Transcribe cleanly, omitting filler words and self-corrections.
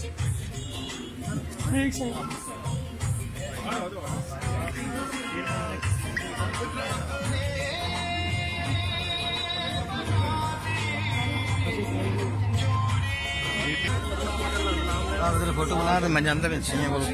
ठीक है फोटो बना रहे मैं जानता नहीं चाहिए बोलो